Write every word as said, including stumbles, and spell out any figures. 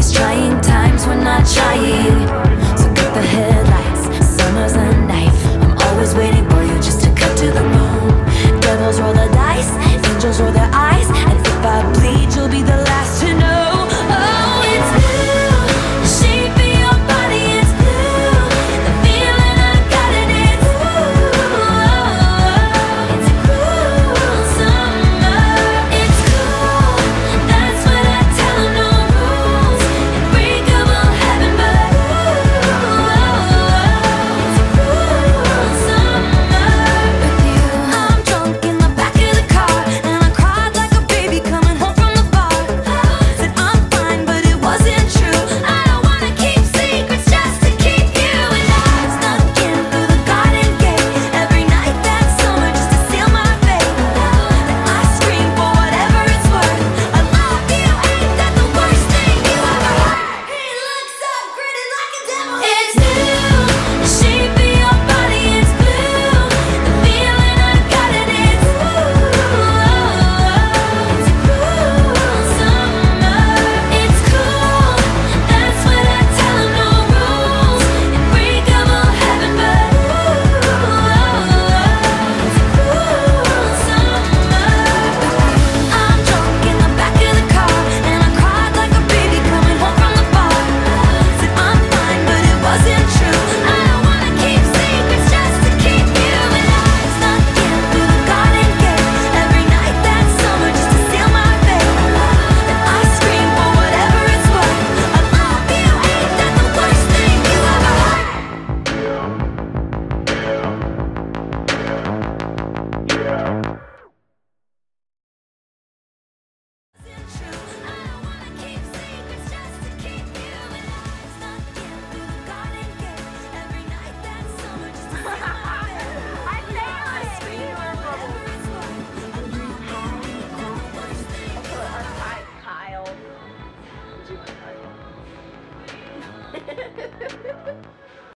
These trying times, we're not trying. So cut the headlights, summer's a knife. I'm always waiting for you just to cut to the bone. Devils roll the dice, angels roll their eyes, and if I bleed, you'll be the last to know. Oh, it's blue, the shape of your body is blue. The feeling I got in it's blue. It's a cruel summer. It's cool, that's what I tell 'em. No rules, unbreakable heaven, but ooh, it's a cruel summer with you. I'm drunk in the back of the car, and I cried like a baby coming home from the bar. Said I'm fine, but it wasn't true. I don't wanna keep secrets just to keep you. And I snuck in through the garden gate every night that summer just to seal my fate. Then I screamed for whatever it's worth. I love you, ain't that the worst thing you ever heard? He looks so gritty like a devil. It's blue, the shape of your body is blue. The feeling I got in it's blue. It's a cruel summer. It's cool, that's what I tell 'em. No rules, unbreakable heaven, but ooh, it's a cruel summer. I'm drunk in the back of the car, and I cried like a baby coming home from the bar. Said I'm fine, but it wasn't true. I don't wanna keep secrets just to keep you. And I snuck in through the garden gate every night that summer just to seal my fate. Then I screamed for whatever it's worth. I love you, ain't that the worst thing you ever heard? True, I don't wanna keep secrets just to keep you. And I snuck in through the garden gate every night that summer just to seal my fate. I screamed for whatever it's worth. I love you, ain't that the worst thing you ever heard? Kyle. Did you like Kyle?